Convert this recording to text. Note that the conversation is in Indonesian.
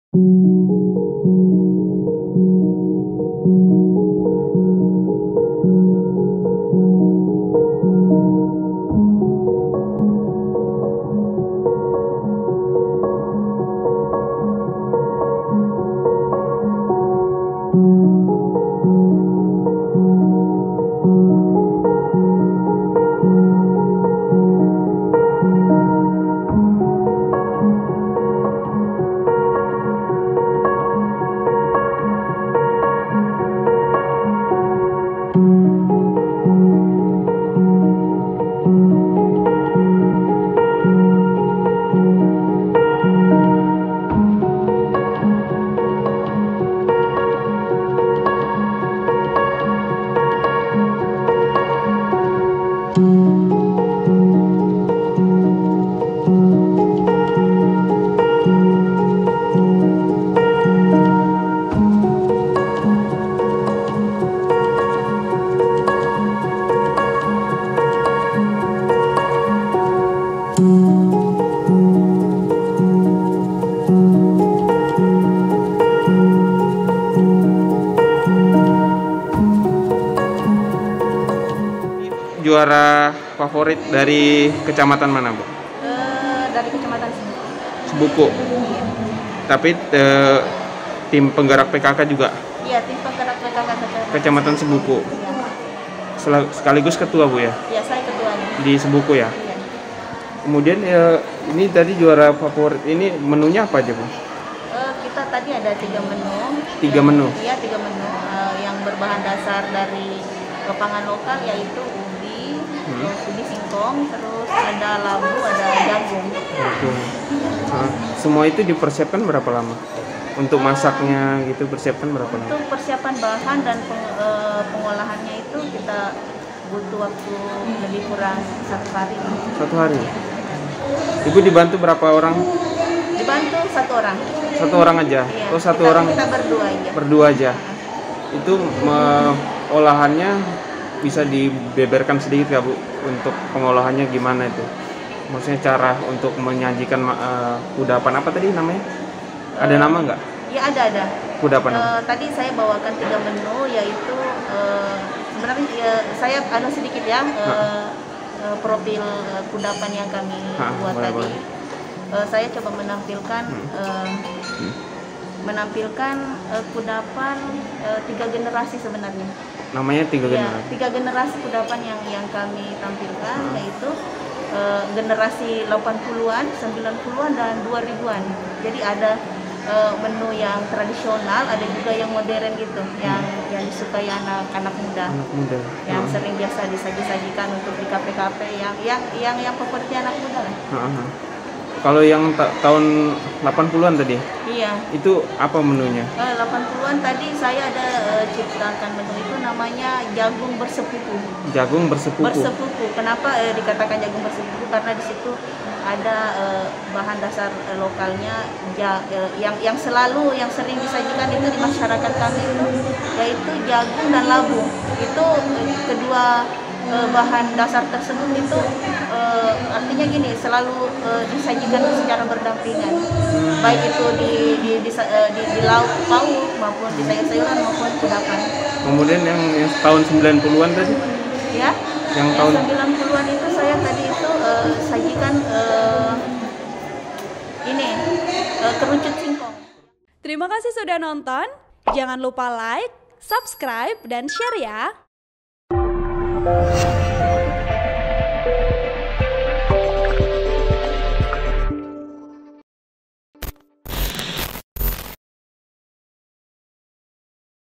Juara favorit dari kecamatan mana, Bu? Dari kecamatan Sebuku. Sebuku. Iya. Tapi tim penggerak PKK juga Iya, tim penggerak PKK kecamatan Sebuku. Iya. Sekaligus ketua, Bu ya? Iya, saya ketuanya. Di Sebuku ya. Iya. Kemudian ini tadi juara favorit ini menunya apa aja, Bu? Kita tadi ada 3 menu. 3 menu. Iya, 3 menu yang berbahan dasar dari pangan lokal, yaitu ubi singkong, terus ada labu, ada jagung. Semua itu dipersiapkan berapa lama? Untuk masaknya gitu persiapkan berapa lama? Untuk persiapan bahan dan pengolahannya itu kita butuh waktu lebih kurang 1 hari. 1 hari. Ibu dibantu berapa orang? Dibantu 1 orang. 1 orang aja. Iya, Oh, 1 kita, orang. Kita berdua aja. Berdua aja. Itu olahannya bisa dibeberkan sedikit ya, Bu, untuk pengolahannya gimana itu? Maksudnya cara untuk menyajikan kudapan apa tadi namanya? Ada nama nggak? Ya, ada. Kudapan. Tadi saya bawakan 3 menu, yaitu sebenarnya saya ada sedikit ya profil kudapan yang kami buat tadi. Boleh. Saya coba menampilkan kudapan 3 generasi sebenarnya. Namanya 3 generasi. Ya, 3 generasi kudapan yang kami tampilkan, yaitu generasi 80-an, 90-an, dan 2000-an. Jadi ada menu yang tradisional, ada juga yang modern gitu, yang disukai anak muda. Yang sering biasa disajikan untuk di kafe-kafe yang favoritnya anak muda lah. Kalau yang tahun 80-an tadi? Iya. Itu apa menunya? 80-an tadi saya ada ciptakan menu itu namanya jagung bersepupu. Jagung bersepupu. Bersepupu. Kenapa dikatakan jagung bersepupu? Karena di situ ada bahan dasar lokalnya yang sering disajikan itu di masyarakat kami itu, yaitu jagung dan labu. Itu kedua bahan dasar tersebut itu artinya gini, selalu disajikan secara berdampingan, baik itu di lauk pauk maupun di sayur-sayuran maupun kudapan. Kemudian yang tahun 90-an tadi? Ya, yang tahun 90-an itu saya tadi itu sajikan kerucut singkong. Terima kasih sudah nonton. Jangan lupa like, subscribe, dan share ya.